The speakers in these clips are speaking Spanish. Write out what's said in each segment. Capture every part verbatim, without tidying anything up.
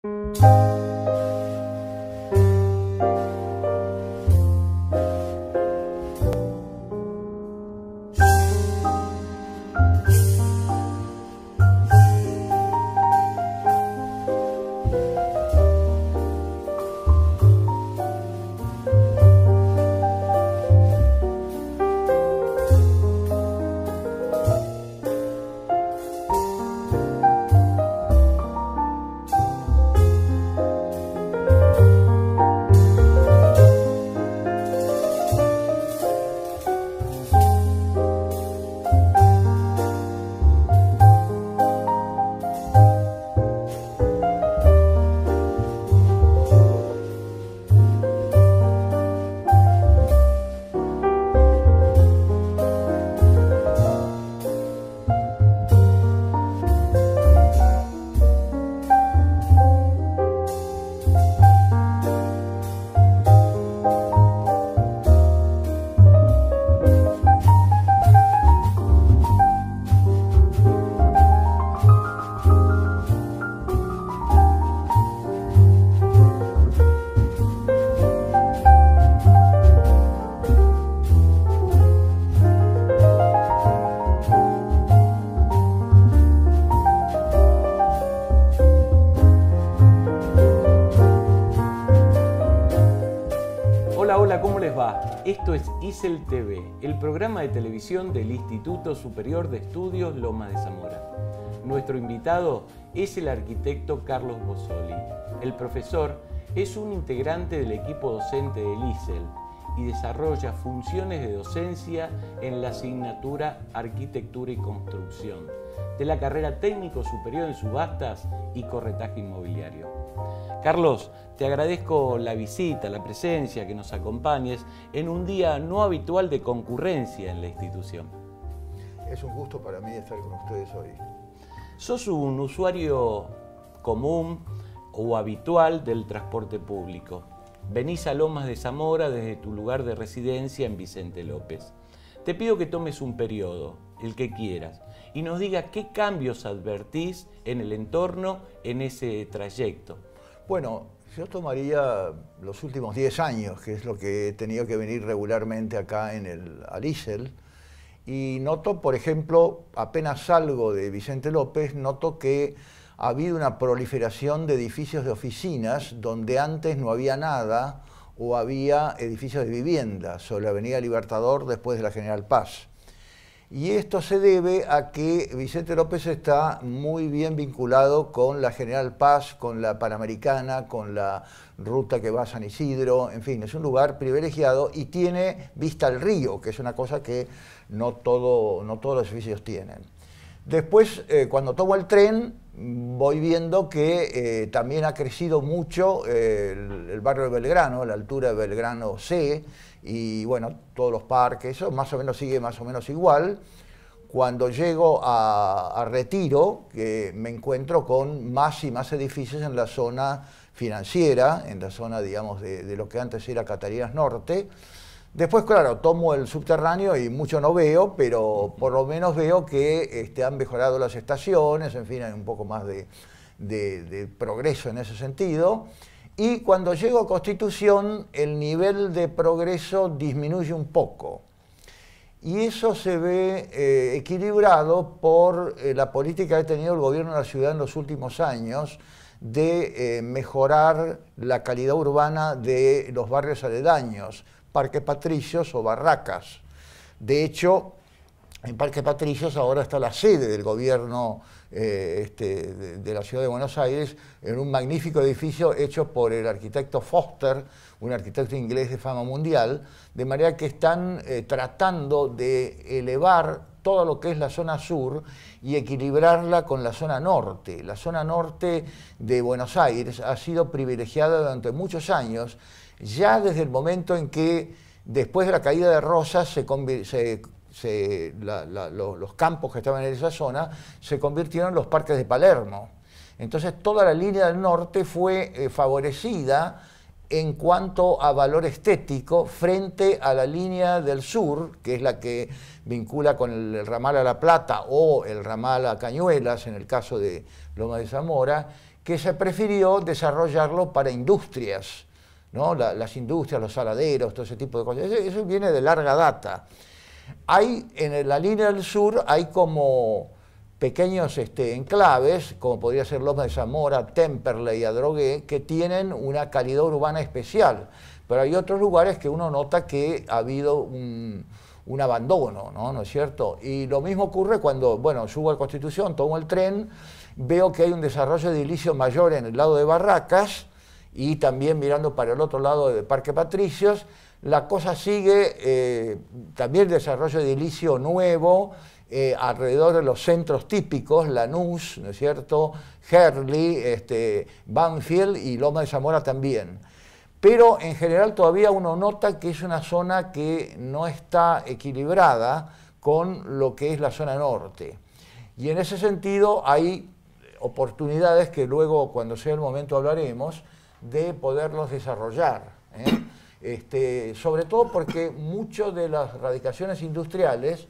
Esto es ISEL T V, el programa de televisión del Instituto Superior de Estudios Lomas de Zamora. Nuestro invitado es el arquitecto Carlos Bozzoli. El profesor es un integrante del equipo docente del ISEL y desarrolla funciones de docencia en la asignatura Arquitectura y Construcción de la carrera Técnico Superior en Subastas y Corretaje Inmobiliario. Carlos, te agradezco la visita, la presencia, que nos acompañes en un día no habitual de concurrencia en la institución. Es un gusto para mí estar con ustedes hoy. ¿Sos un usuario común o habitual del transporte público? Venís a Lomas de Zamora desde tu lugar de residencia en Vicente López. Te pido que tomes un periodo, el que quieras, y nos digas qué cambios advertís en el entorno en ese trayecto. Bueno, yo tomaría los últimos diez años, que es lo que he tenido que venir regularmente acá en el, al ISEL, y noto, por ejemplo, apenas salgo de Vicente López, noto que ha habido una proliferación de edificios de oficinas donde antes no había nada o había edificios de vivienda sobre la Avenida Libertador después de la General Paz. Y esto se debe a que Vicente López está muy bien vinculado con la General Paz, con la Panamericana, con la ruta que va a San Isidro, en fin, es un lugar privilegiado y tiene vista al río, que es una cosa que no, todo, no todos los edificios tienen. Después, eh, cuando tomo el tren, voy viendo que eh, también ha crecido mucho eh, el, el barrio de Belgrano, a la altura de Belgrano C, y bueno, todos los parques, eso más o menos sigue más o menos igual. Cuando llego a, a Retiro, que me encuentro con más y más edificios en la zona financiera, en la zona, digamos, de, de lo que antes era Catalinas Norte. Después, claro, tomo el subterráneo y mucho no veo, pero por lo menos veo que este, han mejorado las estaciones, en fin, hay un poco más de, de, de progreso en ese sentido. Y cuando llego a Constitución, el nivel de progreso disminuye un poco. Y eso se ve eh, equilibrado por eh, la política que ha tenido el gobierno de la ciudad en los últimos años de eh, mejorar la calidad urbana de los barrios aledaños, Parque Patricios o Barracas. De hecho, en Parque Patricios ahora está la sede del gobierno eh, este, de, de la ciudad de Buenos Aires, en un magnífico edificio hecho por el arquitecto Foster, un arquitecto inglés de fama mundial, de manera que están eh, tratando de elevar todo lo que es la zona sur y equilibrarla con la zona norte. La zona norte de Buenos Aires ha sido privilegiada durante muchos años, ya desde el momento en que, después de la caída de Rosas, se, se, se, la, la, los, los campos que estaban en esa zona se convirtieron en los parques de Palermo. Entonces toda la línea del norte fue eh, favorecida en cuanto a valor estético frente a la línea del sur, que es la que vincula con el, el ramal a La Plata o el ramal a Cañuelas, en el caso de Lomas de Zamora, que se prefirió desarrollarlo para industrias, ¿no? La, las industrias, los saladeros, todo ese tipo de cosas. Eso, eso viene de larga data. Hay, en la línea del sur, hay como pequeños este, enclaves, como podría ser Loma de Zamora, Temperley, Adrogué, que tienen una calidad urbana especial. Pero hay otros lugares que uno nota que ha habido un, un abandono, ¿no? ¿No es cierto? Y lo mismo ocurre cuando, bueno, subo a Constitución, tomo el tren, veo que hay un desarrollo edilicio mayor en el lado de Barracas y también mirando para el otro lado de Parque Patricios. La cosa sigue, eh, también desarrollo edilicio nuevo, eh, alrededor de los centros típicos, Lanús, ¿no es cierto?, Herli, este, Banfield y Loma de Zamora también. Pero en general todavía uno nota que es una zona que no está equilibrada con lo que es la zona norte. Y en ese sentido hay oportunidades que luego, cuando sea el momento, hablaremos, de poderlos desarrollar, ¿eh? Este, sobre todo porque muchas de las radicaciones industriales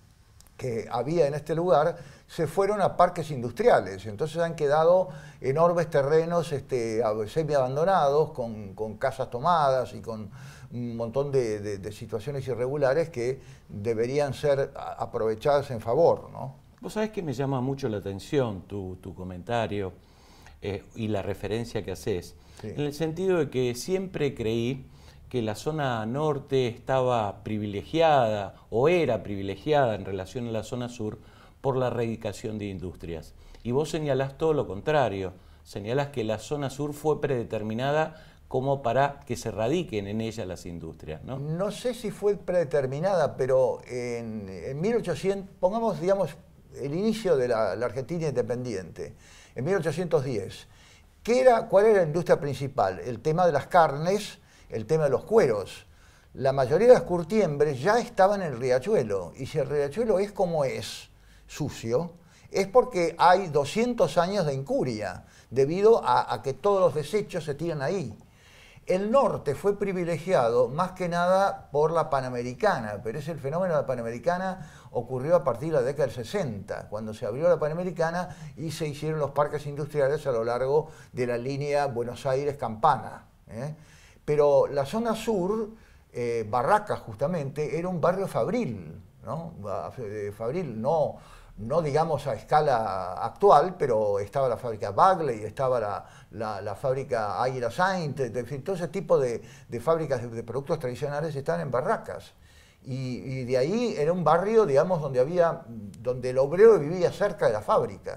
que había en este lugar se fueron a parques industriales, entonces han quedado enormes terrenos este, semi-abandonados, con, con casas tomadas y con un montón de, de, de situaciones irregulares que deberían ser aprovechadas en favor, ¿no? Vos sabés que me llama mucho la atención tu, tu comentario eh, y la referencia que haces, sí, en el sentido de que siempre creí que la zona norte estaba privilegiada o era privilegiada en relación a la zona sur por la radicación de industrias. Y vos señalás todo lo contrario, señalás que la zona sur fue predeterminada como para que se radiquen en ella las industrias, ¿no? No sé si fue predeterminada, pero en, en mil ochocientos, pongamos, digamos, el inicio de la, la Argentina independiente, en mil ochocientos diez, ¿qué era, ¿cuál era la industria principal? El tema de las carnes, el tema de los cueros. La mayoría de las curtiembres ya estaban en el riachuelo, y si el riachuelo es como es, sucio, es porque hay doscientos años de incuria, debido a, a que todos los desechos se tiran ahí. El norte fue privilegiado más que nada por la Panamericana, pero ese el fenómeno de la Panamericana ocurrió a partir de la década del sesenta, cuando se abrió la Panamericana y se hicieron los parques industriales a lo largo de la línea Buenos Aires-Campana, ¿eh? Pero la zona sur, eh, Barracas justamente, era un barrio fabril, ¿no? Fabril, no, no digamos a escala actual, pero estaba la fábrica Bagley, estaba la, la, la fábrica Águila Saint, en fin, todo ese tipo de, de fábricas de, de productos tradicionales están en Barracas. Y, y de ahí era un barrio, digamos, donde había, donde el obrero vivía cerca de la fábrica.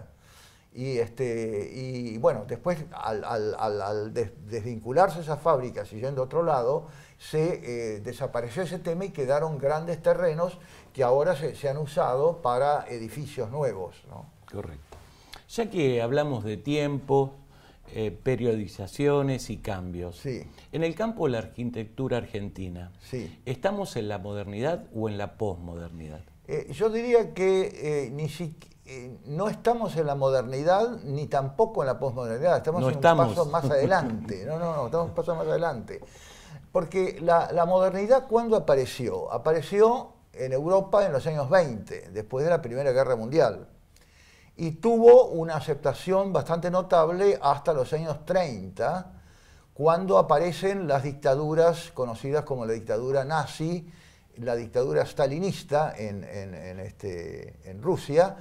Y, este, y bueno, después al, al, al, al des, desvincularse esas fábricas y yendo a otro lado, se eh, desapareció ese tema y quedaron grandes terrenos que ahora se, se han usado para edificios nuevos, ¿no? Correcto. Ya que hablamos de tiempo, eh, periodizaciones y cambios, sí, en el campo de la arquitectura argentina, sí, ¿estamos en la modernidad o en la posmodernidad? Eh, yo diría que eh, ni siquiera... no estamos en la modernidad ni tampoco en la posmodernidad, estamos no en estamos. un paso más adelante. No, no, no, estamos un paso más adelante. Porque la, la modernidad, ¿cuándo apareció? Apareció en Europa en los años veinte, después de la Primera Guerra Mundial. Y tuvo una aceptación bastante notable hasta los años treinta, cuando aparecen las dictaduras conocidas como la dictadura nazi, la dictadura stalinista en, en, en, este, en Rusia.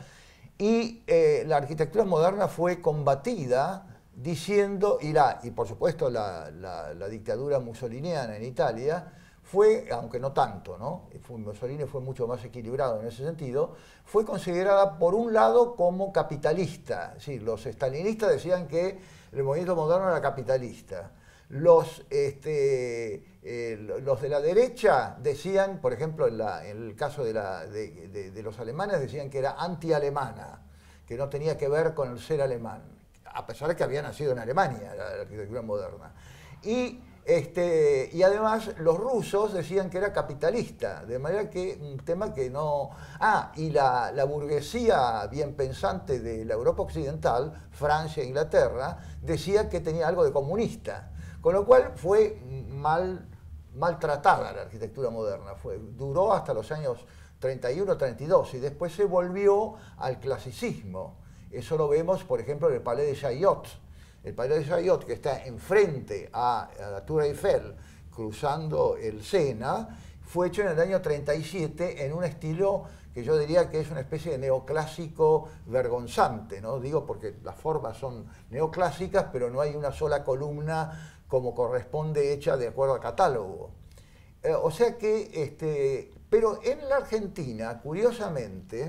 Y eh, la arquitectura moderna fue combatida diciendo, y, la, y por supuesto la, la, la dictadura mussoliniana en Italia fue, aunque no tanto, ¿no? Fue, Mussolini fue mucho más equilibrado en ese sentido, fue considerada por un lado como capitalista. Sí, los stalinistas decían que el movimiento moderno era capitalista. Los, este, eh, los de la derecha decían, por ejemplo, en, la, en el caso de, la, de, de, de los alemanes, decían que era anti-alemana, que no tenía que ver con el ser alemán, a pesar de que había nacido en Alemania la, la arquitectura moderna. Y, este, y además los rusos decían que era capitalista, de manera que un tema que no... Ah, y la, la burguesía bien pensante de la Europa occidental, Francia e Inglaterra, decía que tenía algo de comunista. Con lo cual fue mal, maltratada la arquitectura moderna, fue, duró hasta los años treinta y uno, treinta y dos y después se volvió al clasicismo. Eso lo vemos, por ejemplo, en el Palais de Chaillot, el Palais de Chaillot, que está enfrente a, a la Tour Eiffel, cruzando el Sena, fue hecho en el año treinta y siete en un estilo que yo diría que es una especie de neoclásico vergonzante, ¿no? Digo porque las formas son neoclásicas, pero no hay una sola columna como corresponde hecha de acuerdo al catálogo. Eh, o sea que, este, pero en la Argentina, curiosamente,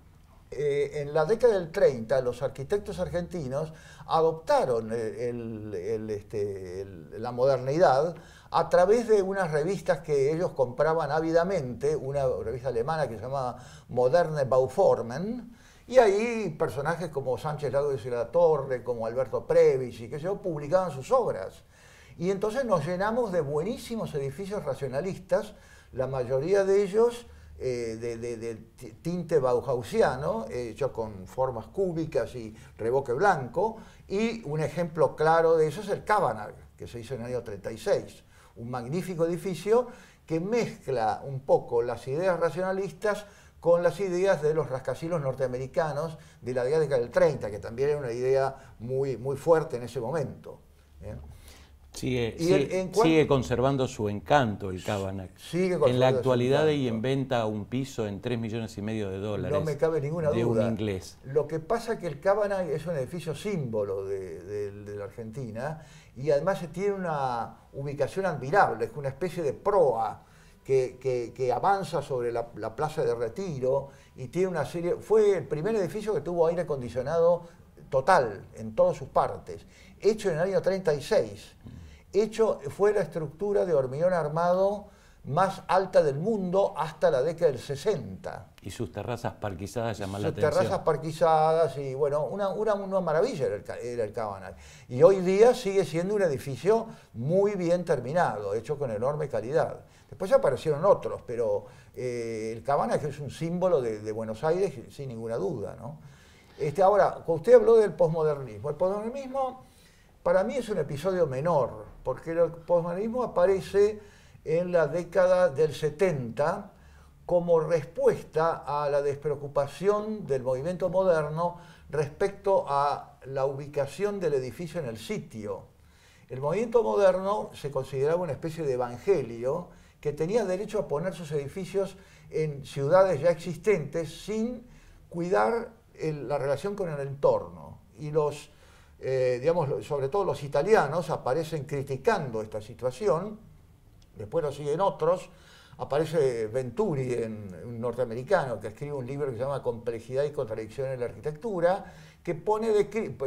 eh, en la década del treinta, los arquitectos argentinos adoptaron el, el, el, este, el, la modernidad a través de unas revistas que ellos compraban ávidamente, una revista alemana que se llamaba Moderne Bauformen, y ahí personajes como Sánchez Lagos de la Torre, como Alberto Previs y que yo, publicaban sus obras. Y entonces nos llenamos de buenísimos edificios racionalistas, la mayoría de ellos eh, de, de, de tinte bauhausiano, hechos con formas cúbicas y revoque blanco, y un ejemplo claro de eso es el Kavanagh, que se hizo en el año treinta y seis. Un magnífico edificio que mezcla un poco las ideas racionalistas con las ideas de los rascacielos norteamericanos de la década del treinta, que también era una idea muy, muy fuerte en ese momento. ¿eh? Sigue, sigue, el, sigue conservando su encanto el Kavanagh. Sigue en la actualidad hay en venta un piso en tres millones y medio de dólares. No me cabe ninguna de duda. Un inglés. Lo que pasa es que el Kavanagh es un edificio símbolo de, de, de la Argentina y además tiene una ubicación admirable, es una especie de proa que, que, que avanza sobre la, la Plaza de Retiro y tiene una serie... Fue el primer edificio que tuvo aire acondicionado total en todas sus partes, hecho en el año treinta y seis. Hecho, fue la estructura de hormigón armado más alta del mundo hasta la década del sesenta. Y sus terrazas parquizadas llaman la sus atención. terrazas parquizadas y bueno, una, una, una maravilla era el, era el Kavanagh. Y hoy día sigue siendo un edificio muy bien terminado, hecho con enorme calidad. Después aparecieron otros, pero eh, el Kavanagh es un símbolo de, de Buenos Aires sin ninguna duda, ¿no? Este, ahora, usted habló del posmodernismo. El posmodernismo para mí es un episodio menor, porque el posmodernismo aparece en la década del setenta como respuesta a la despreocupación del movimiento moderno respecto a la ubicación del edificio en el sitio. El movimiento moderno se consideraba una especie de evangelio que tenía derecho a poner sus edificios en ciudades ya existentes sin cuidar el, la relación con el entorno. Y los Eh, digamos, sobre todo los italianos aparecen criticando esta situación, después lo siguen otros, aparece Venturi, en, un norteamericano, que escribe un libro que se llama Complejidad y contradicción en la arquitectura, que pone de,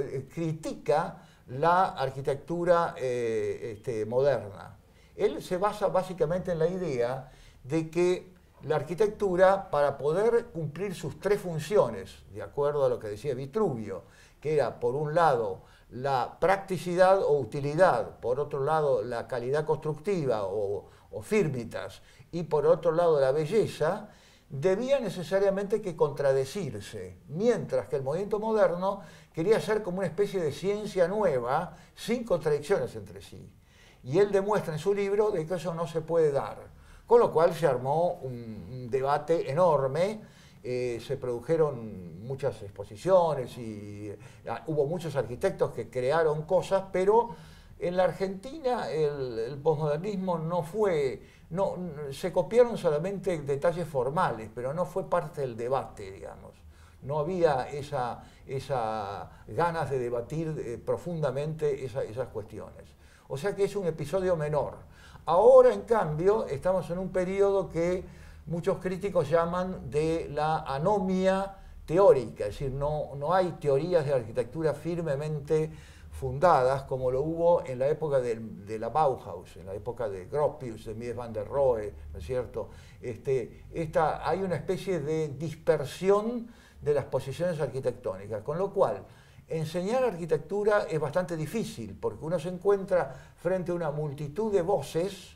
critica la arquitectura eh, este, moderna. Él se basa básicamente en la idea de que la arquitectura, para poder cumplir sus tres funciones, de acuerdo a lo que decía Vitruvio, que era, por un lado, la practicidad o utilidad, por otro lado, la calidad constructiva o, o firmitas, y por otro lado, la belleza, debía necesariamente que contradecirse, mientras que el movimiento moderno quería ser como una especie de ciencia nueva, sin contradicciones entre sí. Y él demuestra en su libro de que eso no se puede dar, con lo cual se armó un, un debate enorme. Eh, se produjeron muchas exposiciones y eh, hubo muchos arquitectos que crearon cosas, pero en la Argentina el, el posmodernismo no fue, no, se copiaron solamente detalles formales, pero no fue parte del debate, digamos. No había esa, esa ganas de debatir eh, profundamente esa, esas cuestiones. O sea que es un episodio menor. Ahora, en cambio, estamos en un periodo que muchos críticos llaman de la anomia teórica, es decir, no, no hay teorías de arquitectura firmemente fundadas como lo hubo en la época de, de la Bauhaus, en la época de Gropius, de Mies van der Rohe, ¿no es cierto? Este, esta, hay una especie de dispersión de las posiciones arquitectónicas, con lo cual enseñar arquitectura es bastante difícil, porque uno se encuentra frente a una multitud de voces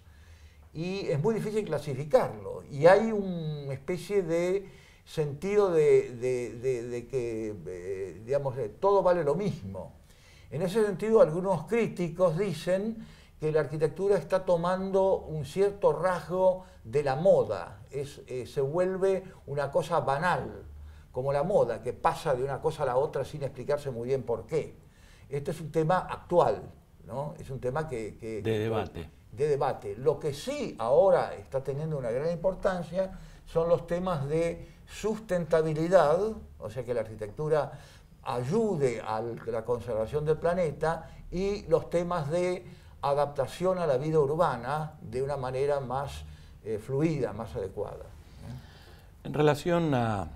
y es muy difícil clasificarlo. Y hay una especie de sentido de, de, de, de que, eh, digamos, de todo vale lo mismo. En ese sentido, algunos críticos dicen que la arquitectura está tomando un cierto rasgo de la moda, es, eh, se vuelve una cosa banal, como la moda, que pasa de una cosa a la otra sin explicarse muy bien por qué. este es un tema actual, ¿no? Es un tema que... que de que, debate. De debate. Lo que sí ahora está teniendo una gran importancia son los temas de sustentabilidad, o sea, que la arquitectura ayude a la conservación del planeta, y los temas de adaptación a la vida urbana de una manera más eh, fluida, más adecuada. En relación a,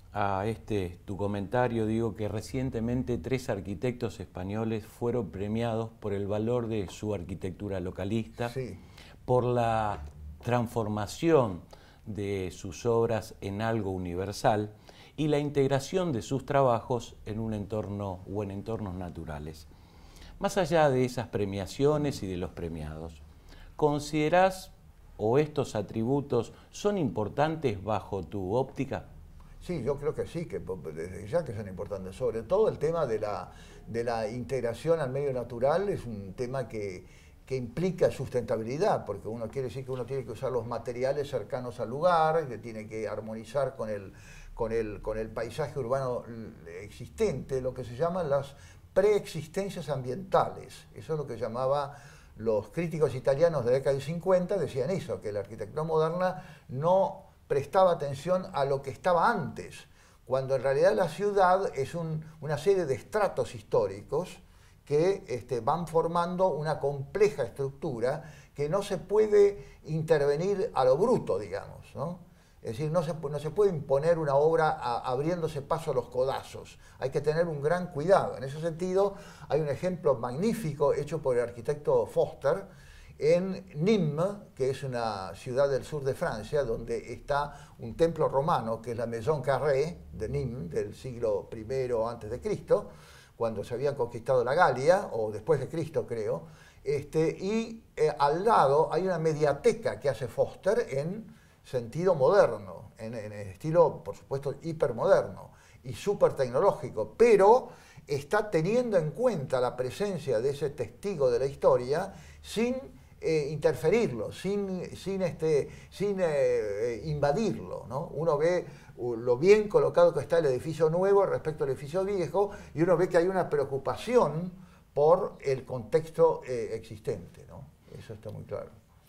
a este tu comentario, digo que recientemente tres arquitectos españoles fueron premiados por el valor de su arquitectura localista, Sí. por la transformación de sus obras en algo universal y la integración de sus trabajos en un entorno o en entornos naturales. Más allá de esas premiaciones y de los premiados, ¿considerás o estos atributos son importantes bajo tu óptica? Sí, yo creo que sí, que desde ya que son importantes. Sobre todo el tema de la, de la integración al medio natural es un tema que, que implica sustentabilidad, porque uno quiere decir que uno tiene que usar los materiales cercanos al lugar, que tiene que armonizar con el, con el, con el paisaje urbano existente, lo que se llaman las preexistencias ambientales. Eso es lo que llamaba los críticos italianos de la década del cincuenta, decían eso, que la arquitectura moderna no prestaba atención a lo que estaba antes, cuando en realidad la ciudad es un, una serie de estratos históricos que este, van formando una compleja estructura que no se puede intervenir a lo bruto, digamos, ¿no? Es decir, no se, no se puede imponer una obra a, abriéndose paso a los codazos. Hay que tener un gran cuidado. En ese sentido, hay un ejemplo magnífico hecho por el arquitecto Foster en Nîmes, que es una ciudad del sur de Francia, donde está un templo romano, que es la Maison Carrée de Nîmes, del siglo primero antes de Cristo, cuando se había conquistado la Galia, o después de Cristo, creo. Este, y eh, al lado hay una mediateca que hace Foster en sentido moderno, en, en el estilo, por supuesto, hipermoderno y súper tecnológico, pero está teniendo en cuenta la presencia de ese testigo de la historia sin eh, interferirlo, sin, sin, este, sin eh, invadirlo, ¿no? Uno ve uh, lo bien colocado que está el edificio nuevo respecto al edificio viejo, y uno ve que hay una preocupación por el contexto eh, existente, ¿no? Eso está muy claro.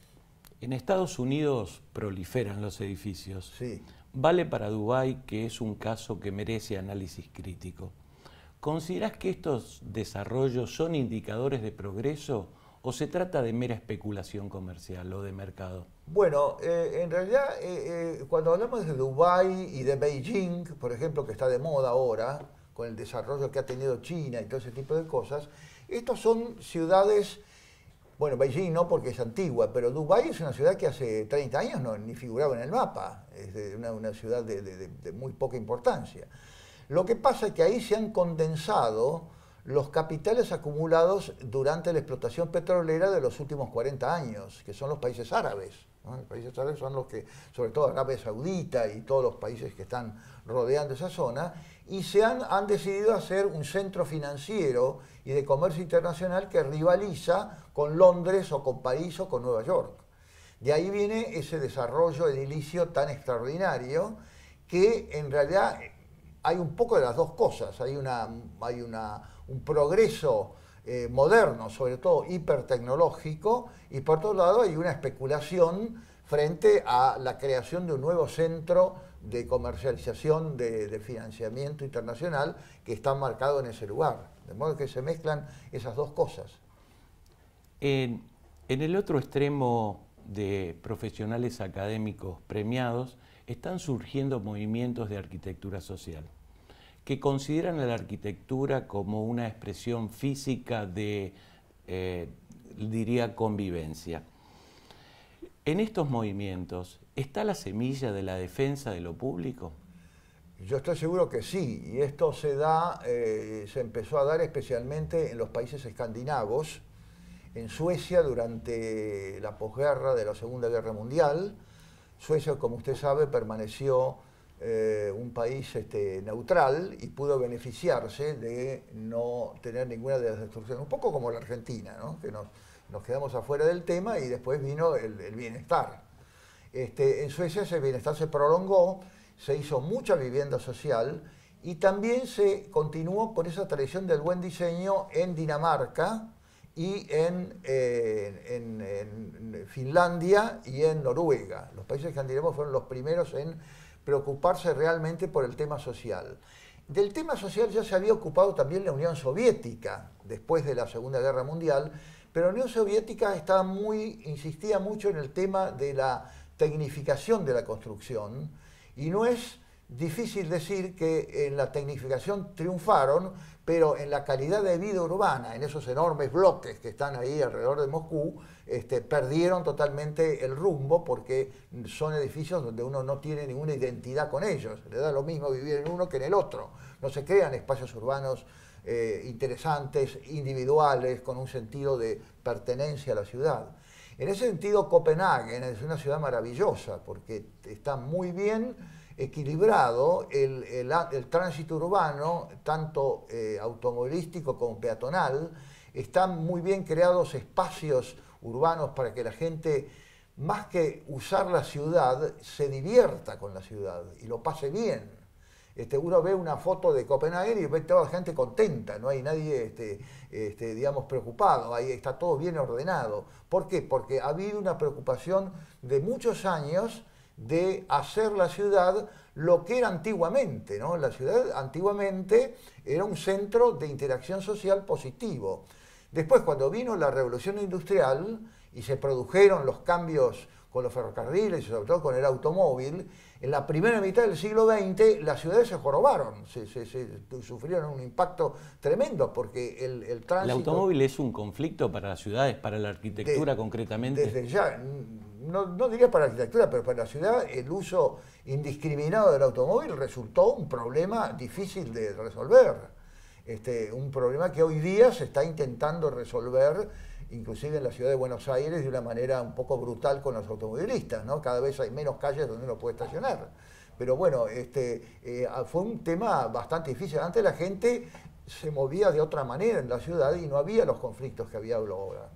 En Estados Unidos proliferan los edificios. Sí. Vale para Dubái, que es un caso que merece análisis crítico. ¿Considerás que estos desarrollos son indicadores de progreso o se trata de mera especulación comercial o de mercado? Bueno, eh, en realidad eh, eh, cuando hablamos de Dubái y de Beijing, por ejemplo, que está de moda ahora, con el desarrollo que ha tenido China y todo ese tipo de cosas, estos son ciudades... Bueno, Beijing no porque es antigua, pero Dubái es una ciudad que hace treinta años no, ni figuraba en el mapa, es de una, una ciudad de, de, de muy poca importancia. Lo que pasa es que ahí se han condensado los capitales acumulados durante la explotación petrolera de los últimos cuarenta años, que son los países árabes, ¿no? Los países árabes son los que, sobre todo Arabia Saudita y todos los países que están rodeando esa zona, y se han, han decidido hacer un centro financiero y de comercio internacional que rivaliza con Londres o con París o con Nueva York. De ahí viene ese desarrollo edilicio tan extraordinario que en realidad hay un poco de las dos cosas. Hay, una, hay una, un progreso eh, moderno, sobre todo hipertecnológico, y por otro lado hay una especulación frente a la creación de un nuevo centro de comercialización de, de financiamiento internacional que está marcado en ese lugar. De modo que se mezclan esas dos cosas. En, en el otro extremo de profesionales académicos premiados están surgiendo movimientos de arquitectura social que consideran a la arquitectura como una expresión física de, eh, diría, convivencia. En estos movimientos, ¿está la semilla de la defensa de lo público? Yo estoy seguro que sí, y esto se da, eh, se empezó a dar especialmente en los países escandinavos, en Suecia durante la posguerra de la Segunda Guerra Mundial. Suecia, como usted sabe, permaneció eh, un país este, neutral y pudo beneficiarse de no tener ninguna de las destrucciones, un poco como la Argentina, ¿no? Que nos, nos quedamos afuera del tema y después vino el, el bienestar. Este, en Suecia ese bienestar se prolongó, se hizo mucha vivienda social y también se continuó con esa tradición del buen diseño en Dinamarca y en, eh, en, en Finlandia y en Noruega. Los países escandinavos fueron los primeros en preocuparse realmente por el tema social. Del tema social ya se había ocupado también la Unión Soviética después de la Segunda Guerra Mundial, pero la Unión Soviética estaba muy, insistía mucho en el tema de la tecnificación de la construcción, y no es difícil decir que en la tecnificación triunfaron, pero en la calidad de vida urbana, en esos enormes bloques que están ahí alrededor de Moscú, este, perdieron totalmente el rumbo, porque son edificios donde uno no tiene ninguna identidad con ellos. Le da lo mismo vivir en uno que en el otro. No se crean espacios urbanos eh, interesantes, individuales, con un sentido de pertenencia a la ciudad. En ese sentido, Copenhague es una ciudad maravillosa, porque está muy bien equilibrado el, el, el tránsito urbano, tanto eh, automovilístico como peatonal. Están muy bien creados espacios urbanos para que la gente, más que usar la ciudad, se divierta con la ciudad y lo pase bien. Este, uno ve una foto de Copenhague y ve toda la gente contenta, no hay nadie este, este, digamos, preocupado, ahí está todo bien ordenado. ¿Por qué? Porque ha habido una preocupación de muchos años de hacer la ciudad lo que era antiguamente, ¿no? La ciudad antiguamente era un centro de interacción social positivo. Después, cuando vino la revolución industrial y se produjeron los cambios con los ferrocarriles y sobre todo con el automóvil, en la primera mitad del siglo veinte las ciudades se jorobaron, se, se, se sufrieron un impacto tremendo porque el, el tránsito... ¿El automóvil es un conflicto para las ciudades, para la arquitectura de, concretamente? Desde ya, no, no diría para la arquitectura, pero para la ciudad el uso indiscriminado del automóvil resultó un problema difícil de resolver. Este, un problema que hoy día se está intentando resolver, inclusive en la ciudad de Buenos Aires, de una manera un poco brutal con los automovilistas, ¿no? Cada vez hay menos calles donde uno puede estacionar. Pero bueno, este, eh, fue un tema bastante difícil. Antes la gente se movía de otra manera en la ciudad y no había los conflictos que había ahora.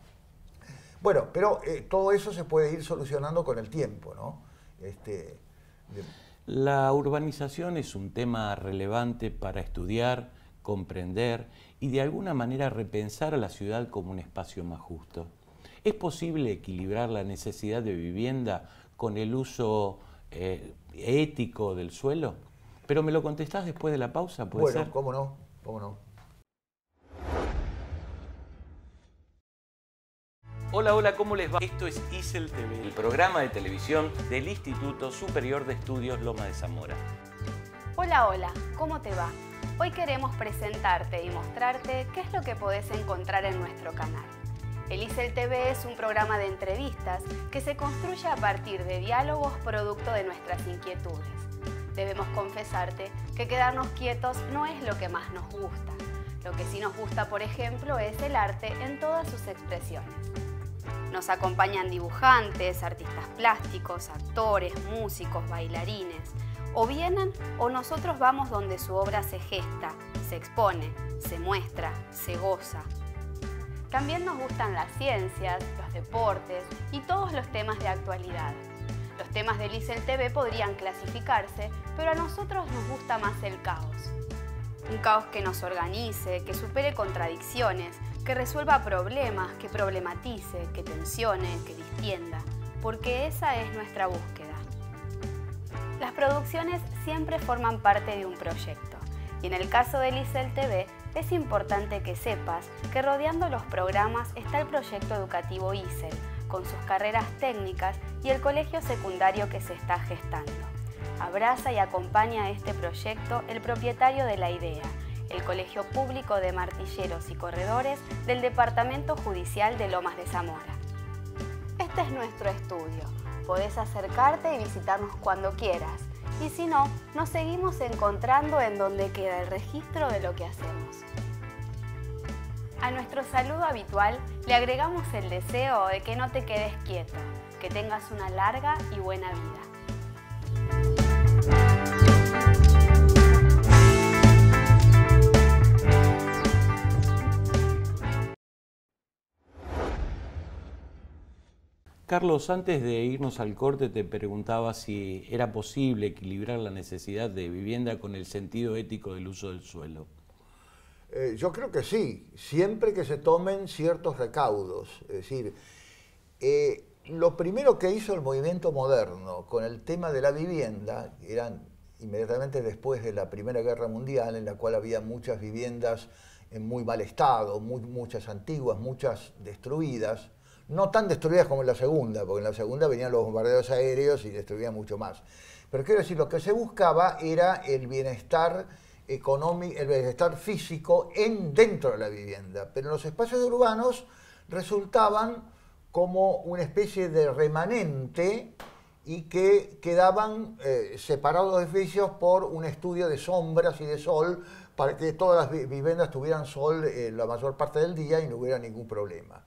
Bueno, pero eh, todo eso se puede ir solucionando con el tiempo, ¿no? Este, de... La urbanización es un tema relevante para estudiar, comprender y de alguna manera repensar a la ciudad como un espacio más justo. ¿Es posible equilibrar la necesidad de vivienda con el uso eh, ético del suelo? Pero me lo contestás después de la pausa, ¿puede bueno, ser? Bueno, cómo no, cómo no. Hola, hola, ¿cómo les va? Esto es I S E L T V, el programa de televisión del Instituto Superior de Estudios Lomas de Zamora. Hola, hola, ¿cómo te va? Hoy queremos presentarte y mostrarte qué es lo que podés encontrar en nuestro canal. El I S E L T V es un programa de entrevistas que se construye a partir de diálogos producto de nuestras inquietudes. Debemos confesarte que quedarnos quietos no es lo que más nos gusta. Lo que sí nos gusta, por ejemplo, es el arte en todas sus expresiones. Nos acompañan dibujantes, artistas plásticos, actores, músicos, bailarines. O vienen o nosotros vamos donde su obra se gesta, se expone, se muestra, se goza. También nos gustan las ciencias, los deportes y todos los temas de actualidad. Los temas del I S E L T V podrían clasificarse, pero a nosotros nos gusta más el caos. Un caos que nos organice, que supere contradicciones, que resuelva problemas, que problematice, que tensione, que distienda, porque esa es nuestra búsqueda. Las producciones siempre forman parte de un proyecto, y en el caso del I S E L T V es importante que sepas que rodeando los programas está el proyecto educativo I S E L, con sus carreras técnicas y el colegio secundario que se está gestando. Abraza y acompaña a este proyecto el propietario de la idea, el Colegio Público de Martilleros y Corredores del Departamento Judicial de Lomas de Zamora. Este es nuestro estudio. Podés acercarte y visitarnos cuando quieras. Y si no, nos seguimos encontrando en donde queda el registro de lo que hacemos. A nuestro saludo habitual le agregamos el deseo de que no te quedes quieto, que tengas una larga y buena vida. Carlos, antes de irnos al corte te preguntaba si era posible equilibrar la necesidad de vivienda con el sentido ético del uso del suelo. Eh, yo creo que sí, siempre que se tomen ciertos recaudos. Es decir, eh, lo primero que hizo el movimiento moderno con el tema de la vivienda, eran inmediatamente después de la Primera Guerra Mundial, en la cual había muchas viviendas en muy mal estado, muy, muchas antiguas, muchas destruidas, no tan destruidas como en la Segunda, porque en la Segunda venían los bombardeos aéreos y destruían mucho más. Pero quiero decir, lo que se buscaba era el bienestar económico, el bienestar físico en, dentro de la vivienda, pero en los espacios urbanos resultaban como una especie de remanente y que quedaban eh, separados los edificios por un estudio de sombras y de sol para que todas las viviendas tuvieran sol eh, la mayor parte del día y no hubiera ningún problema.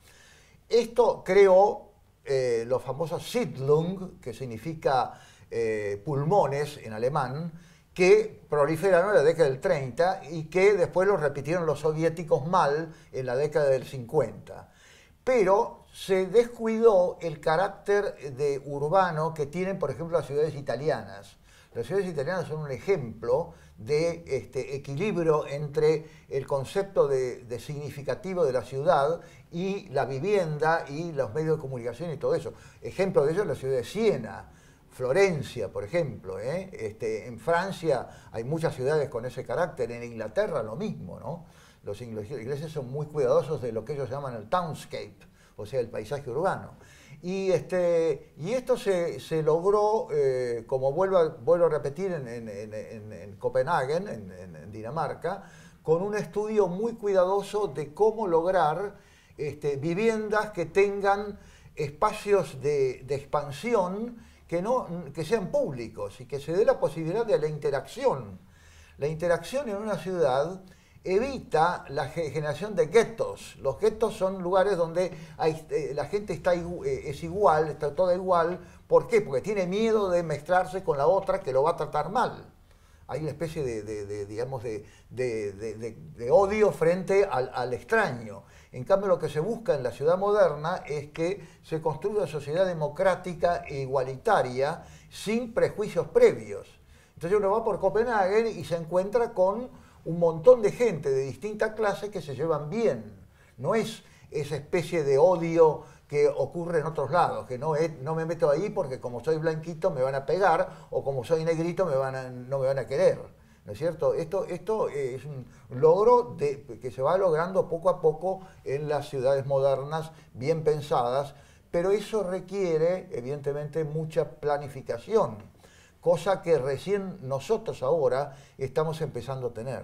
Esto creó eh, los famosos Siedlung, que significa eh, pulmones en alemán, que proliferaron en la década del treinta y que después los repitieron los soviéticos mal en la década del cincuenta. Pero se descuidó el carácter de urbano que tienen, por ejemplo, las ciudades italianas. Las ciudades italianas son un ejemplo de este, equilibrio entre el concepto de, de significativo de la ciudad y la vivienda y los medios de comunicación y todo eso. Ejemplo de ello es la ciudad de Siena, Florencia, por ejemplo. ¿eh? Este, en Francia hay muchas ciudades con ese carácter, en Inglaterra lo mismo, ¿no? Los ingleses son muy cuidadosos de lo que ellos llaman el townscape, o sea, el paisaje urbano. Y, este, y esto se, se logró, eh, como vuelvo a, vuelvo a repetir, en, en, en, en Copenhague, en, en, en Dinamarca, con un estudio muy cuidadoso de cómo lograr este, viviendas que tengan espacios de, de expansión que, no, que sean públicos y que se dé la posibilidad de la interacción. La interacción en una ciudad evita la generación de guetos. Los guetos son lugares donde hay, eh, la gente está, eh, es igual, está toda igual. ¿Por qué? Porque tiene miedo de mezclarse con la otra que lo va a tratar mal. Hay una especie de, de, de digamos, de, de, de, de, de odio frente al, al extraño. En cambio, lo que se busca en la ciudad moderna es que se construya una sociedad democrática e igualitaria sin prejuicios previos. Entonces uno va por Copenhague y se encuentra con un montón de gente de distintas clases que se llevan bien. No es esa especie de odio que ocurre en otros lados, que no, es, no me meto ahí porque como soy blanquito me van a pegar o como soy negrito me van a, no me van a querer. ¿No es cierto? Esto, esto es un logro de, que se va logrando poco a poco en las ciudades modernas, bien pensadas, pero eso requiere, evidentemente, mucha planificación, cosa que recién nosotros ahora estamos empezando a tener.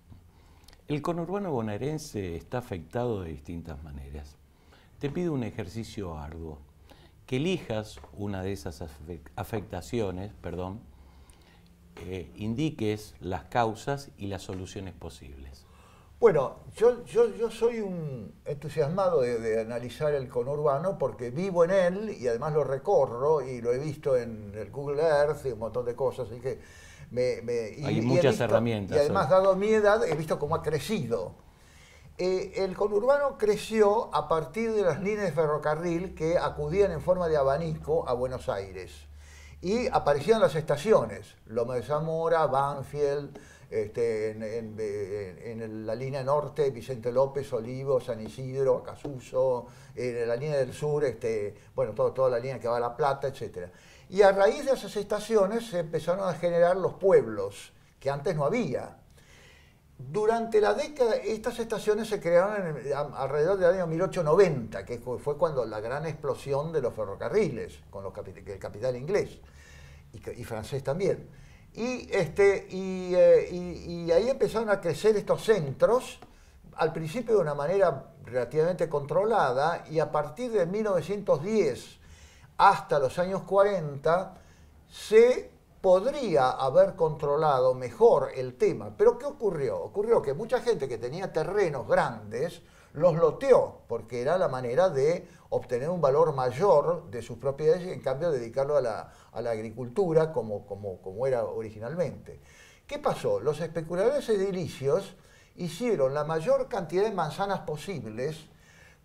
El conurbano bonaerense está afectado de distintas maneras. Te pido un ejercicio arduo, que elijas una de esas afectaciones, perdón, eh, indiques las causas y las soluciones posibles. Bueno, yo, yo, yo soy un entusiasmado de, de analizar el conurbano porque vivo en él y además lo recorro y lo he visto en el Google Earth y un montón de cosas. Así que me, me, y, Hay muchas y visto, herramientas. Y además, dado mi edad, he visto cómo ha crecido. Eh, el conurbano creció a partir de las líneas de ferrocarril que acudían en forma de abanico a Buenos Aires. Y aparecían las estaciones, Loma de Zamora, Banfield, Este, en, en, en, en la línea norte, Vicente López, Olivos, San Isidro, Acasuso, en la línea del sur, este, bueno, todo, toda la línea que va a La Plata, etcétera. Y a raíz de esas estaciones se empezaron a generar los pueblos, que antes no había. Durante la década, estas estaciones se crearon en, a, alrededor del año mil ochocientos noventa, que fue cuando la gran explosión de los ferrocarriles, con los capi el capital inglés y, y francés también. Y, este, y, eh, y, y ahí empezaron a crecer estos centros, al principio de una manera relativamente controlada, y a partir de mil novecientos diez hasta los años cuarenta se podría haber controlado mejor el tema. Pero ¿qué ocurrió? Ocurrió que mucha gente que tenía terrenos grandes los loteó, porque era la manera de obtener un valor mayor de sus propiedades y en cambio dedicarlo a la, a la agricultura como, como, como era originalmente. ¿Qué pasó? Los especuladores edilicios hicieron la mayor cantidad de manzanas posibles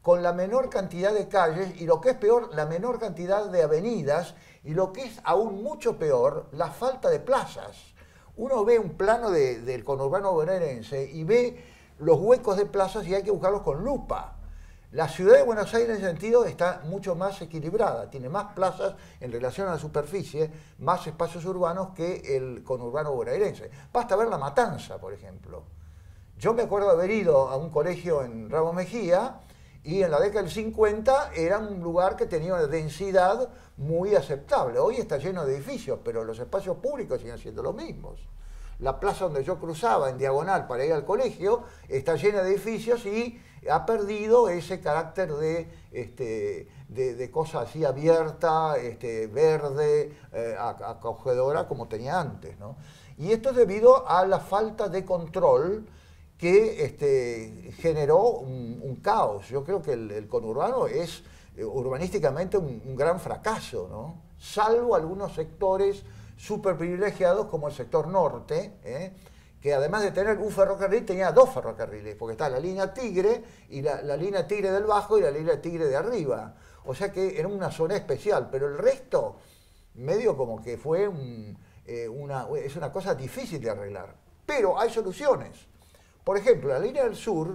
con la menor cantidad de calles y, lo que es peor, la menor cantidad de avenidas, y lo que es aún mucho peor, la falta de plazas. Uno ve un plano de, del conurbano bonaerense y ve los huecos de plazas y hay que buscarlos con lupa. La ciudad de Buenos Aires en ese sentido está mucho más equilibrada, tiene más plazas en relación a la superficie, más espacios urbanos que el conurbano bonaerense. Basta ver La Matanza, por ejemplo. Yo me acuerdo de haber ido a un colegio en Ramos Mejía y en la década del cincuenta era un lugar que tenía una densidad muy aceptable. Hoy está lleno de edificios, pero los espacios públicos siguen siendo los mismos. La plaza donde yo cruzaba en diagonal para ir al colegio está llena de edificios y ha perdido ese carácter de, este, de, de cosa así abierta, este, verde, eh, acogedora como tenía antes, ¿no? Y esto es debido a la falta de control que este, generó un, un caos. Yo creo que el, el conurbano es eh, urbanísticamente un, un gran fracaso, ¿no? Salvo algunos sectores súper privilegiados como el sector norte, ¿eh? que además de tener un ferrocarril tenía dos ferrocarriles, porque está la línea Tigre, y la, la línea Tigre del Bajo y la línea Tigre de arriba. O sea que era una zona especial, pero el resto medio como que fue un, eh, una, es una cosa difícil de arreglar. Pero hay soluciones. Por ejemplo, la línea del sur,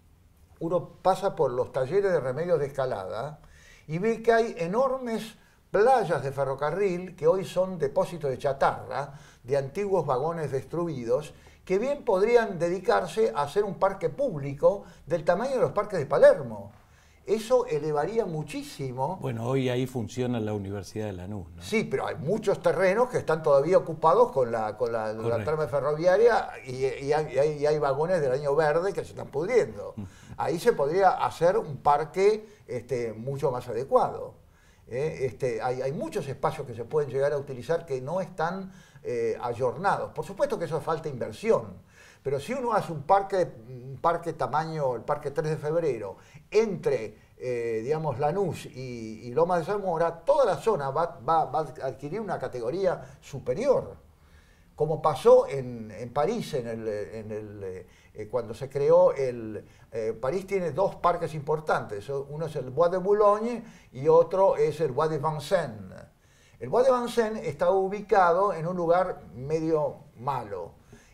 uno pasa por los talleres de Remedios de Escalada y ve que hay enormes playas de ferrocarril que hoy son depósitos de chatarra, de antiguos vagones destruidos, que bien podrían dedicarse a hacer un parque público del tamaño de los parques de Palermo. Eso elevaría muchísimo. Bueno, hoy ahí funciona la Universidad de Lanús, ¿no? Sí, pero hay muchos terrenos que están todavía ocupados con la, con la, la trama ferroviaria y, y, hay, y, hay, y hay vagones del año verde que se están pudriendo. Ahí se podría hacer un parque este, mucho más adecuado. Eh, este, hay, hay muchos espacios que se pueden llegar a utilizar que no están eh, ayornados. Por supuesto que eso falta inversión, pero si uno hace un parque, un parque tamaño, el Parque tres de febrero, entre eh, digamos, Lanús y, y Lomas de Zamora, toda la zona va, va, va a adquirir una categoría superior. Como pasó en, en París, en el, en el, eh, cuando se creó el... Eh, París tiene dos parques importantes, uno es el Bois de Boulogne y otro es el Bois de Vincennes. El Bois de Vincennes está ubicado en un lugar medio malo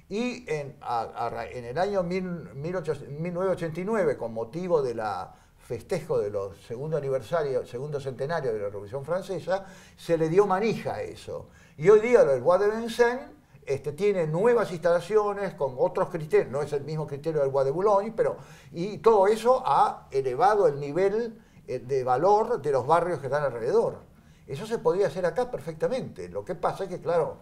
y en, a, a, en el año mil novecientos ochenta y nueve, con motivo de la festejo de los segundo aniversario, segundo centenario de la Revolución Francesa, se le dio manija a eso. Y hoy día el Bois de Vincennes Este, tiene nuevas instalaciones con otros criterios, no es el mismo criterio del Bois de Boulogne, pero y todo eso ha elevado el nivel de valor de los barrios que están alrededor. Eso se podría hacer acá perfectamente. Lo que pasa es que, claro,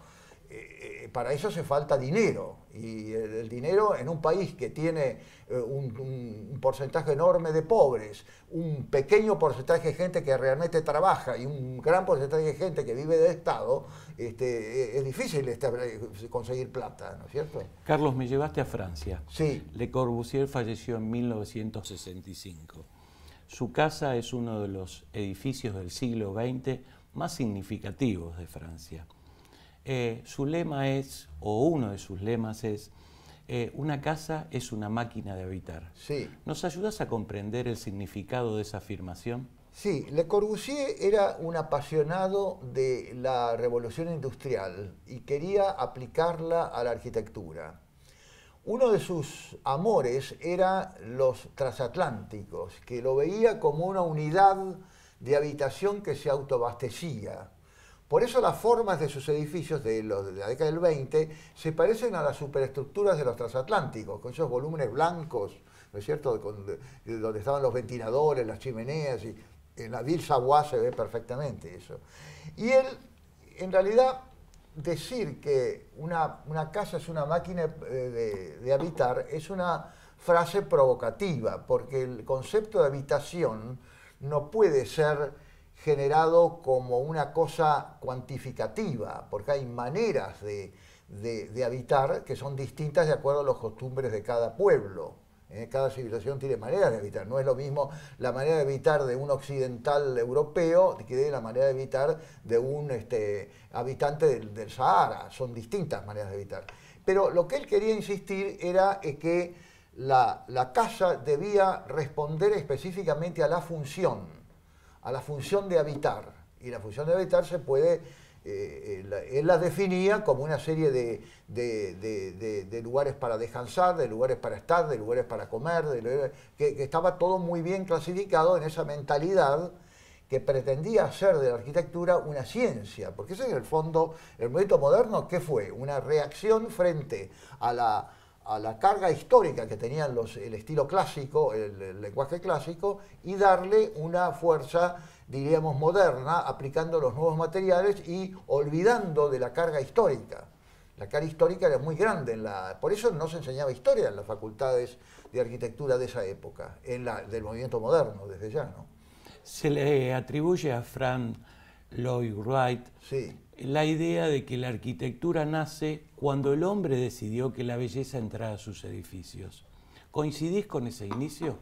eh, para eso hace falta dinero. Y el, el dinero en un país que tiene eh, un, un, un porcentaje enorme de pobres, un pequeño porcentaje de gente que realmente trabaja y un gran porcentaje de gente que vive del Estado, este, es difícil este, conseguir plata, ¿no es cierto? Carlos, me llevaste a Francia. Sí. Le Corbusier falleció en mil novecientos sesenta y cinco. Su casa es uno de los edificios del siglo veinte más significativos de Francia. Eh, su lema es, o uno de sus lemas es, eh, una casa es una máquina de habitar. Sí. ¿Nos ayudas a comprender el significado de esa afirmación? Sí, Le Corbusier era un apasionado de la revolución industrial y quería aplicarla a la arquitectura. Uno de sus amores era los transatlánticos, que lo veía como una unidad de habitación que se autoabastecía. Por eso las formas de sus edificios de, los, de la década del veinte se parecen a las superestructuras de los transatlánticos, con esos volúmenes blancos, ¿no es cierto?, con, de, donde estaban los ventiladores, las chimeneas, y en la Ville Savoie se ve perfectamente eso. Y él, en realidad, decir que una, una casa es una máquina de, de habitar es una frase provocativa, porque el concepto de habitación no puede ser generado como una cosa cuantificativa, porque hay maneras de, de, de habitar que son distintas de acuerdo a las costumbres de cada pueblo. ¿eh? Cada civilización tiene maneras de habitar. No es lo mismo la manera de habitar de un occidental europeo que de la manera de habitar de un este, habitante del, del Sahara. Son distintas maneras de habitar. Pero lo que él quería insistir era que la, la casa debía responder específicamente a la función, a la función de habitar. Y la función de habitar se puede, eh, él, él la definía como una serie de, de, de, de, de lugares para descansar, de lugares para estar, de lugares para comer, de, que, que estaba todo muy bien clasificado en esa mentalidad que pretendía hacer de la arquitectura una ciencia, porque ese es en el fondo, el movimiento moderno, ¿qué fue? Una reacción frente a la, a la carga histórica que tenían los, el estilo clásico, el, el lenguaje clásico, y darle una fuerza, diríamos, moderna, aplicando los nuevos materiales y olvidando de la carga histórica. La carga histórica era muy grande, en la, por eso no se enseñaba historia en las facultades de arquitectura de esa época, en la, del movimiento moderno, desde ya, ¿no? Se le atribuye a Frank Lloyd Wright sí. la idea de que la arquitectura nace cuando el hombre decidió que la belleza entrara a sus edificios. ¿Coincidís con ese inicio?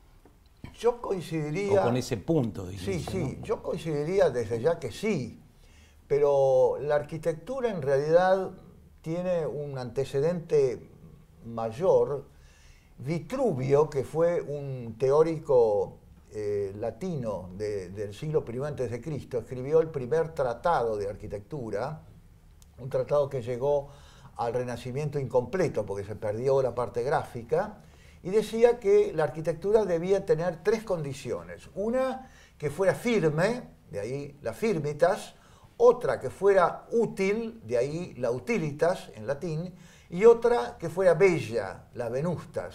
Yo coincidiría... O con ese punto de inicio. Sí, sí, ¿no? yo coincidiría desde ya que sí, pero la arquitectura en realidad tiene un antecedente mayor. Vitruvio, que fue un teórico Eh, latino de, del siglo primero antes de Cristo, escribió el primer tratado de arquitectura, un tratado que llegó al Renacimiento incompleto porque se perdió la parte gráfica, y decía que la arquitectura debía tener tres condiciones: una que fuera firme, de ahí la firmitas; otra que fuera útil, de ahí la utilitas en latín; y otra que fuera bella, la venustas.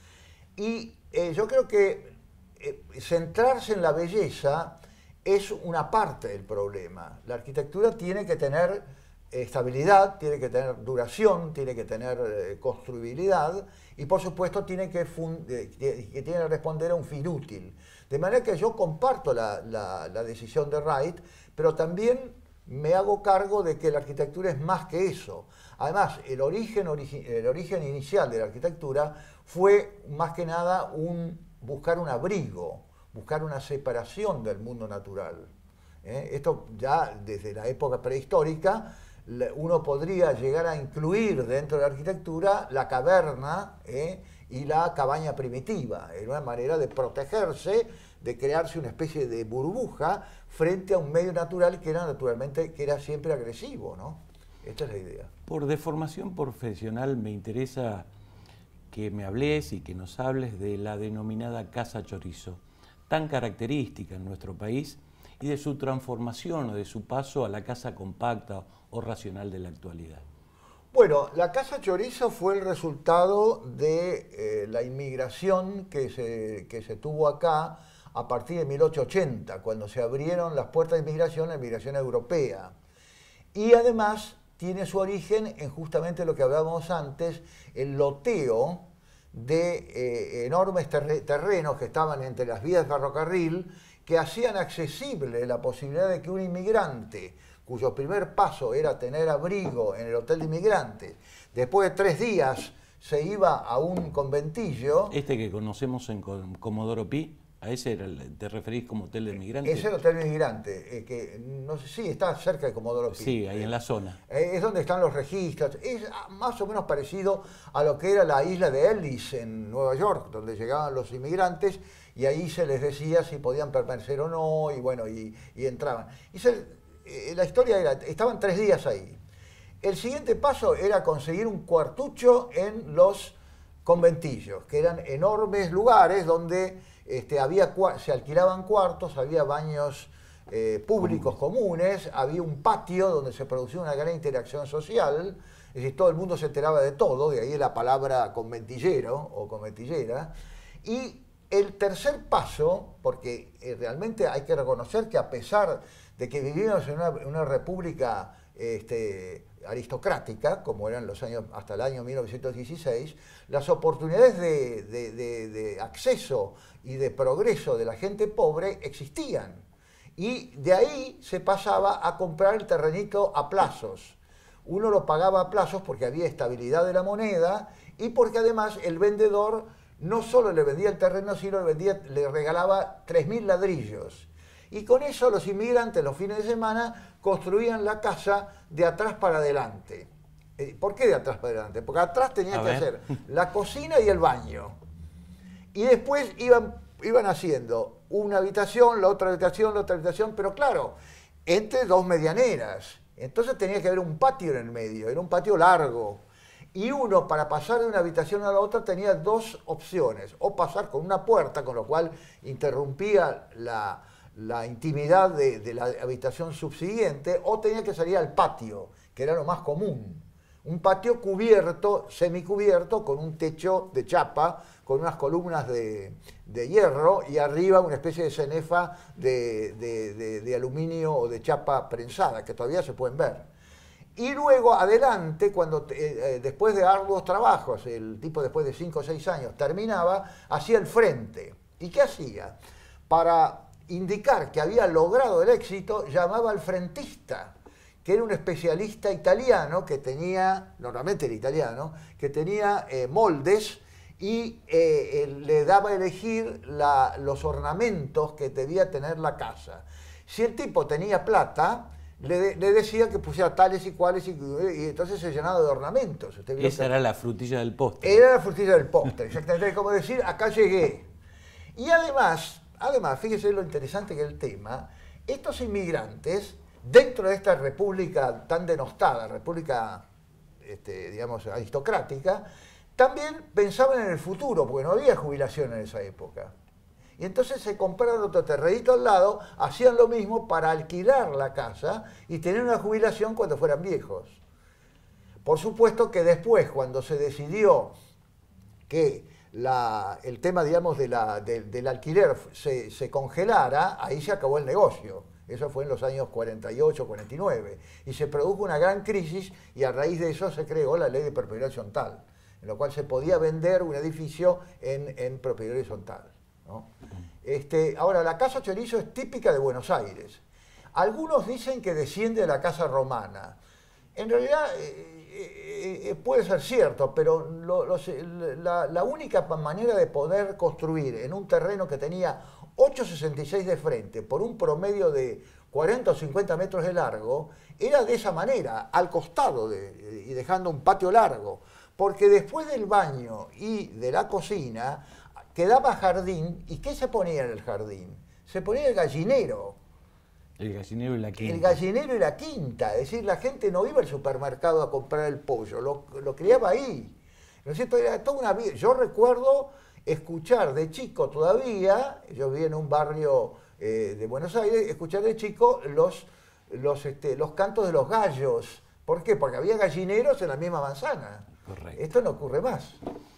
Y eh, yo creo que Eh, centrarse en la belleza es una parte del problema. La arquitectura tiene que tener estabilidad, tiene que tener duración, tiene que tener eh, construibilidad y por supuesto tiene que, eh, que tiene que responder a un fin útil. De manera que yo comparto la, la, la decisión de Wright, pero también me hago cargo de que la arquitectura es más que eso. Además, el origen, origi el origen inicial de la arquitectura fue más que nada un buscar un abrigo, buscar una separación del mundo natural. ¿Eh? Esto ya desde la época prehistórica, uno podría llegar a incluir dentro de la arquitectura la caverna ¿eh? y la cabaña primitiva. Era una manera de protegerse, de crearse una especie de burbuja frente a un medio natural que era naturalmente, que era siempre agresivo, ¿no? Esta es la idea. Por deformación profesional me interesa que me hables y que nos hables de la denominada casa chorizo, tan característica en nuestro país, y de su transformación o de su paso a la casa compacta o racional de la actualidad. Bueno, la casa chorizo fue el resultado de eh, la inmigración que se, que se tuvo acá a partir de mil ochocientos ochenta, cuando se abrieron las puertas de inmigración, la inmigración europea. Y además tiene su origen en justamente lo que hablábamos antes, el loteo de eh, enormes ter terrenos que estaban entre las vías de ferrocarril, que hacían accesible la posibilidad de que un inmigrante, cuyo primer paso era tener abrigo en el hotel de inmigrantes, después de tres días se iba a un conventillo. Este que conocemos en Comodoro Pi, ¿a ese era el, te referís como hotel de inmigrantes? Es el hotel de inmigrantes, eh, que no sé, sí, está cerca de Comodoro Pi. Sí, ahí en la zona. Eh, es donde están los registros. Es más o menos parecido a lo que era la isla de Ellis en Nueva York, donde llegaban los inmigrantes y ahí se les decía si podían permanecer o no, y bueno, y, y entraban. Y se, eh, la historia era, estaban tres días ahí. El siguiente paso era conseguir un cuartucho en los conventillos, que eran enormes lugares donde Este, había, se alquilaban cuartos, había baños eh, públicos comunes, había un patio donde se producía una gran interacción social, es decir, todo el mundo se enteraba de todo, de ahí la palabra conventillero o conventillera. Y el tercer paso, porque eh, realmente hay que reconocer que a pesar de que vivíamos en una, una república este, aristocrática, como eran los años hasta el año mil novecientos dieciséis, las oportunidades de, de, de, de acceso y de progreso de la gente pobre existían. Y de ahí se pasaba a comprar el terrenito a plazos. Uno lo pagaba a plazos porque había estabilidad de la moneda y porque además el vendedor no solo le vendía el terreno, sino le, vendía, le regalaba tres mil ladrillos. Y con eso los inmigrantes los fines de semana construían la casa de atrás para adelante. Eh, ¿Por qué de atrás para adelante? Porque atrás tenía A que ver. hacer la cocina y el baño. Y después iban, iban haciendo una habitación, la otra habitación, la otra habitación, pero claro, entre dos medianeras. Entonces tenía que haber un patio en el medio, era un patio largo. Y uno, para pasar de una habitación a la otra, tenía dos opciones. O pasar con una puerta, con lo cual interrumpía la, la intimidad de, de la habitación subsiguiente, o tenía que salir al patio, que era lo más común. Un patio cubierto, semicubierto, con un techo de chapa, con unas columnas de, de hierro y arriba una especie de cenefa de, de, de, de aluminio o de chapa prensada, que todavía se pueden ver. Y luego adelante, cuando eh, después de arduos trabajos, el tipo después de cinco o seis años terminaba, hacía el frente. ¿Y qué hacía? Para indicar que había logrado el éxito, llamaba al frentista, que era un especialista italiano que tenía, normalmente era italiano, que tenía eh, moldes y eh, eh, le daba a elegir la, los ornamentos que debía tener la casa. Si el tipo tenía plata, le, le decía que pusiera tales y cuales, y, y entonces se llenaba de ornamentos. Usted vio Esa que era la frutilla del postre. era la frutilla del postre, exactamente como decir, acá llegué. Y además, además, fíjese lo interesante que es el tema, estos inmigrantes, dentro de esta república tan denostada, república, este, digamos, aristocrática, también pensaban en el futuro, porque no había jubilación en esa época. Y entonces se compraron otro terrenito al lado, hacían lo mismo para alquilar la casa y tener una jubilación cuando fueran viejos. Por supuesto que después, cuando se decidió que la, el tema, digamos, de la, de, del alquiler se, se congelara, ahí se acabó el negocio. Eso fue en los años cuarenta y ocho, cuarenta y nueve. Y se produjo una gran crisis y a raíz de eso se creó la ley de propiedad horizontal, en lo cual se podía vender un edificio en, en propiedad horizontal, ¿no? Este, ahora, la Casa Chorizo es típica de Buenos Aires. Algunos dicen que desciende de la Casa Romana. En realidad eh, eh, puede ser cierto, pero lo, lo, la, la única manera de poder construir en un terreno que tenía ocho coma sesenta y seis de frente por un promedio de cuarenta o cincuenta metros de largo, era de esa manera, al costado de, y dejando un patio largo, porque después del baño y de la cocina quedaba jardín. ¿Y qué se ponía en el jardín? Se ponía el gallinero. El gallinero y la quinta. El gallinero y la quinta, es decir, la gente no iba al supermercado a comprar el pollo, lo, lo criaba ahí. ¿No es cierto? Era toda una vida. Yo recuerdo escuchar de chico todavía, yo vivía en un barrio eh, de Buenos Aires, escuchar de chico los, los, este, los cantos de los gallos. ¿Por qué? Porque había gallineros en la misma manzana. Correcto. Esto no ocurre más.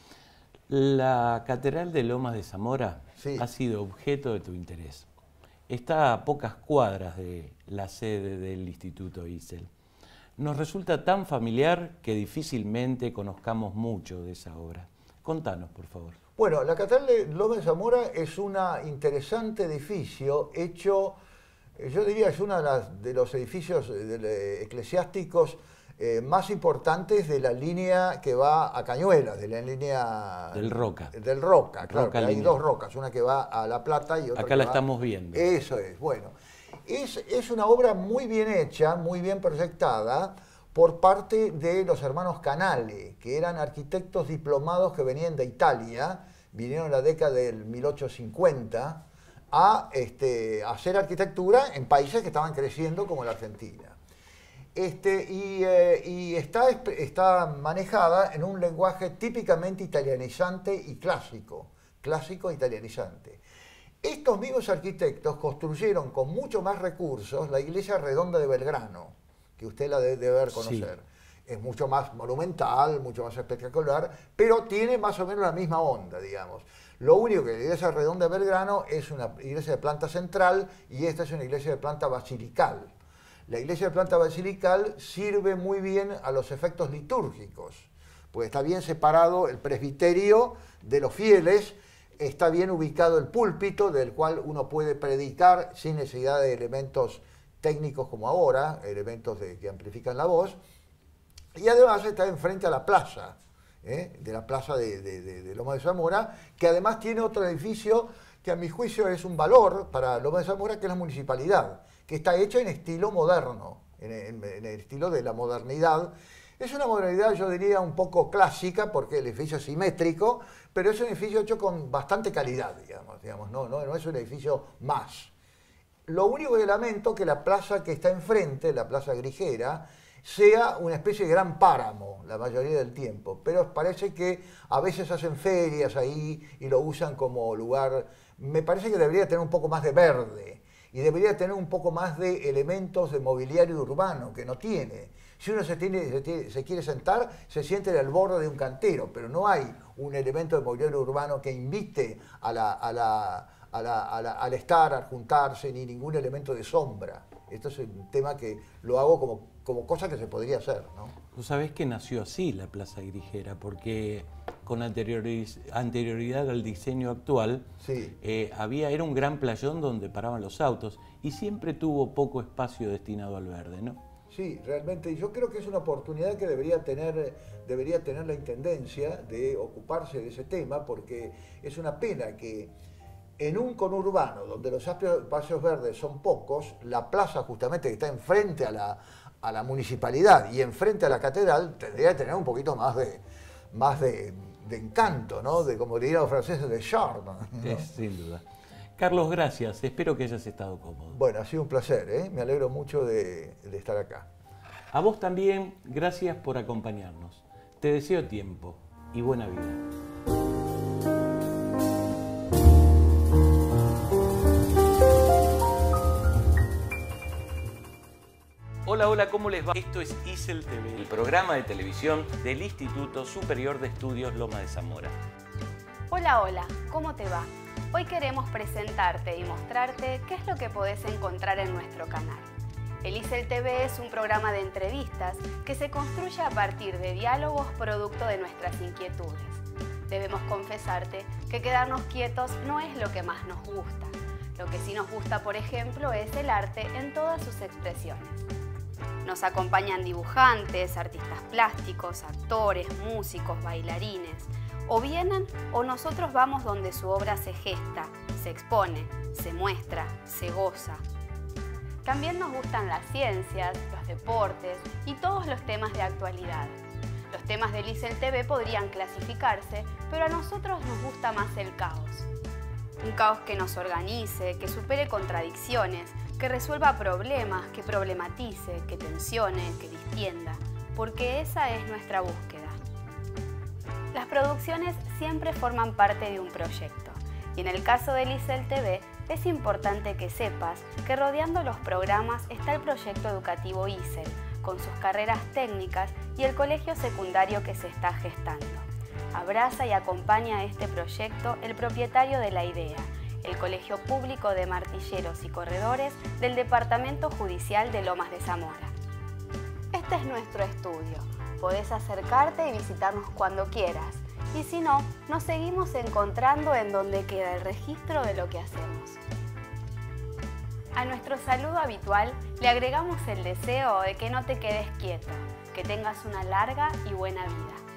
La Catedral de Lomas de Zamora Sí. ha sido objeto de tu interés. Está a pocas cuadras de la sede del Instituto I S E L. Nos resulta tan familiar que difícilmente conozcamos mucho de esa obra. Contanos, por favor. Bueno, la Catedral de Lomas de Zamora es un interesante edificio hecho, yo diría, es uno de, las, de los edificios de, de, eclesiásticos eh, más importantes de la línea que va a Cañuelas, de la línea... Del Roca. Del Roca, claro, Roca que hay línea. dos rocas, una que va a La Plata y otra Acá que la va... estamos viendo. Eso es, bueno. Es, es una obra muy bien hecha, muy bien proyectada, por parte de los hermanos Canale, que eran arquitectos diplomados que venían de Italia, vinieron en la década del mil ochocientos cincuenta a, este, a hacer arquitectura en países que estaban creciendo como la Argentina. Este, y eh, y está, está manejada en un lenguaje típicamente italianizante y clásico, clásico e italianizante. Estos mismos arquitectos construyeron con mucho más recursos la iglesia redonda de Belgrano, que usted la debe haber conocer. Sí. Es mucho más monumental, mucho más espectacular, pero tiene más o menos la misma onda, digamos. Lo único que la iglesia redonda de Belgrano es una iglesia de planta central y esta es una iglesia de planta basilical. La iglesia de planta basilical sirve muy bien a los efectos litúrgicos, pues está bien separado el presbiterio de los fieles, está bien ubicado el púlpito del cual uno puede predicar sin necesidad de elementos técnicos como ahora, elementos de, que amplifican la voz, y además está enfrente a la plaza, ¿eh? de la plaza de, de, de, de Lomas de Zamora, que además tiene otro edificio que a mi juicio es un valor para Lomas de Zamora, que es la municipalidad, que está hecha en estilo moderno, en, en, en el estilo de la modernidad, Es una modalidad, yo diría, un poco clásica, porque el edificio es simétrico, pero es un edificio hecho con bastante calidad, digamos, digamos no, no, no es un edificio más. Lo único que lamento es que la plaza que está enfrente, la plaza Grijera, sea una especie de gran páramo la mayoría del tiempo, pero parece que a veces hacen ferias ahí y lo usan como lugar. Me parece que debería tener un poco más de verde y debería tener un poco más de elementos de mobiliario urbano, que no tiene. Si uno se, tiene, se, tiene, se quiere sentar, se siente al borde de un cantero, pero no hay un elemento de mobiliario urbano que invite a la, a la, a la, a la, al estar, al juntarse, ni ningún elemento de sombra. Esto es un tema que lo hago como, como cosa que se podría hacer, ¿no? Tú sabés que nació así la Plaza Grijera, porque con anterioridad al diseño actual, sí. eh, había, era un gran playón donde paraban los autos y siempre tuvo poco espacio destinado al verde, ¿no? Sí, realmente yo creo que es una oportunidad que debería tener, debería tener la Intendencia de ocuparse de ese tema, porque es una pena que en un conurbano donde los espacios verdes son pocos, la plaza justamente que está enfrente a la, a la municipalidad y enfrente a la catedral tendría que tener un poquito más de, más de, de encanto, ¿no? De, como dirían los franceses, de charme, ¿no? Es, sin duda. Carlos, gracias. Espero que hayas estado cómodo. Bueno, ha sido un placer, ¿eh? Me alegro mucho de, de estar acá. A vos también, gracias por acompañarnos. Te deseo tiempo y buena vida. Hola, hola, ¿cómo les va? Esto es I S E L T V, el programa de televisión del Instituto Superior de Estudios Lomas de Zamora. Hola, hola, ¿cómo te va? Hoy queremos presentarte y mostrarte qué es lo que podés encontrar en nuestro canal. El I S E L T V es un programa de entrevistas que se construye a partir de diálogos producto de nuestras inquietudes. Debemos confesarte que quedarnos quietos no es lo que más nos gusta. Lo que sí nos gusta, por ejemplo, es el arte en todas sus expresiones. Nos acompañan dibujantes, artistas plásticos, actores, músicos, bailarines. O vienen o nosotros vamos donde su obra se gesta, se expone, se muestra, se goza. También nos gustan las ciencias, los deportes y todos los temas de actualidad. Los temas del I S E L T V podrían clasificarse, pero a nosotros nos gusta más el caos. Un caos que nos organice, que supere contradicciones, que resuelva problemas, que problematice, que tensione, que distienda, porque esa es nuestra búsqueda. Las producciones siempre forman parte de un proyecto y en el caso del I S E L T V es importante que sepas que rodeando los programas está el proyecto educativo I S E L con sus carreras técnicas y el colegio secundario que se está gestando. Abraza y acompaña a este proyecto el propietario de la idea, el Colegio Público de Martilleros y Corredores del Departamento Judicial de Lomas de Zamora. Este es nuestro estudio. Podés acercarte y visitarnos cuando quieras. Y si no, nos seguimos encontrando en donde queda el registro de lo que hacemos. A nuestro saludo habitual le agregamos el deseo de que no te quedes quieto, que tengas una larga y buena vida.